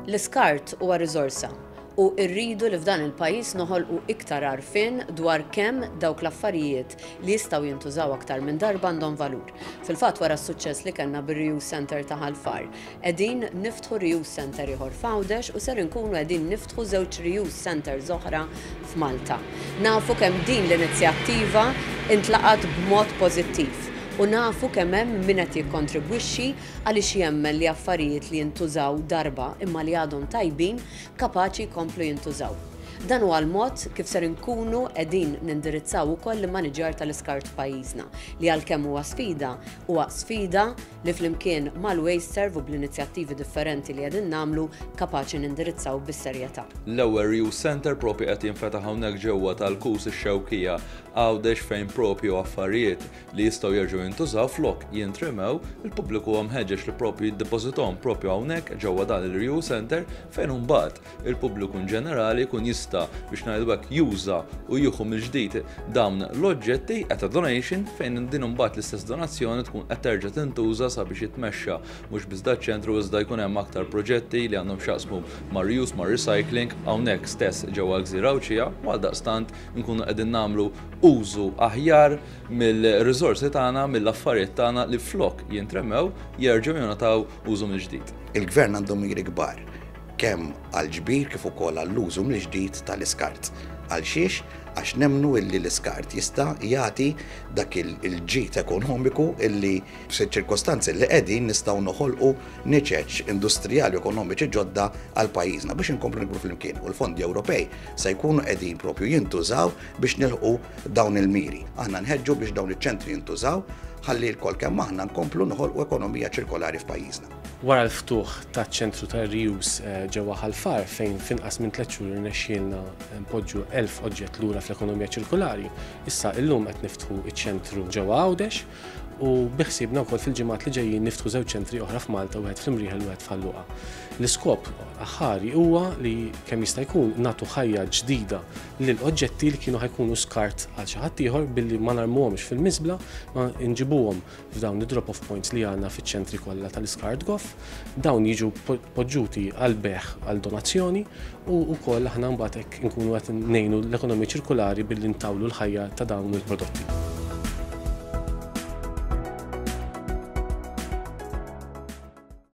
L-iskart huwa riżorsa u rridu li f'dan il-pajjiż noħolqu iktar għarfien dwar kemm dawk l-affarijiet li jistgħu jintużaw aktar minn darba għandhom valur. Fil-fatt wara s-suċċess li kellna bir-Reuse Center ta' Ħalfar, qegħdin niftħu Reuse Center ieħor f'Għawdex u ser inkunu qegħdin niftħu żewġ Reuse Centers oħra f'Malta. Nafu kemm din l-inizjattiva intlaqat b'mod pożittiv. U nafu kemm hemm min qed jikkontribwixxi għaliex jemmen li affarijiet li jintużaw darba imma li għadhom tajbin kapaċi jkomplu jintużaw. Dan huwa l-mod kif ser inkunu qegħdin nindirizzaw ukoll il-maniġjar tal-iskart f'pajjiżna li għalkemm huwa sfida li flimkien mal-Wasteserv u bl-inizjattivi differenti li qegħdin nagħmlu kapaċi nindirizzaw bis-serjetà. L-ewwel Reuse Center propri qed jinfetaħ hawnhekk ġewwa tal-Kus ix-Xewkija Għawdex fejn propju affarijiet li jistgħu jerġgħu jintużaw flok jintremew, il-pubbliku huwa mħeġġeġ li propju jiddepożithom propju hawnhekk ġewwa dan il-Reuse Center fejn imbagħad il-pubbliku in ġenerali jkun jista' biex ngħidu hekk juża u jieħu mill-ġdid dawn l-oġġetti at a donation fejn din imbagħad l-istess donazzjoni tkun qed terġa' tintuża sabiex jitmexxa mhux biss ċentru iżda jkun hemm aktar proġetti li għandhom x'jaqsmu ma' reuse ma' recycling hawnhekk stess ġewwa Gżira Awċija u għaldaqstant nkunu qegħdin nagħmlu użu aħjar mill-riżorsi tagħna, mill-affarijiet tagħna li flok jintremew jerġgħu jingħataw użu mill-ġdid. Il-Gvern għandhom miri kbar kemm għall-ġbir kif ukoll għall-użu mill-ġdid tal-iskart. Għal xiex? Għax nemmnu illi l-iskart jista' jagħti dak il-ġid ekonomiku illi f'ċirkostanzi li qegħdin nistgħu noħolqu niċeċ industrijali ekonomiċi ġodda għal pajjiżna biex inkomplu nikbru flimkien u l-fondi Ewropej se jkunu qegħdin propju jintużaw biex nilħu dawn il-miri. Aħna nħeġġu biex dawn iċ-ċentri jintużaw ħalli l-kol kemm aħna nkomplu noħolqu ekonomija ċirkolari f'pajjiżna. Wara l-ftuħ taċ-ċentru ta' Reuse ġewwa Ħalfar fejn f'inqas minn 3 xhur irnexxielna npoġġu 1000 oġġett lura fl-ekonomija ċirkolari, issa llum qed niftħu iċ-ċentru ġewwa Għawdex u biħsiebna wkoll fil-ġimgħat li ġejjin niftħu żewġ ċentri oħra f'Malta wieħed fl-Imrieħel u wieħed f'Alluqa. L-iskop aħħari huwa li kemm jista' jkun nagħtu ħajja ġdida lil oġġetti li kienu ħajkunu skart għal xi ħadd ieħor billi ma narmuhomx fil-miżbla ma nġibuhom f'dawn id-drop-off points li għandna fiċ-ċentri kollha tal-iskart goff, dawn jiġu poġġuti għal beħ għal donazzjoni u wkoll aħna mbagħad hekk inkunu qed ngħinu l-ekonomija ċirkolari billi ntawlu l-ħajja ta' dawn il-prodotti.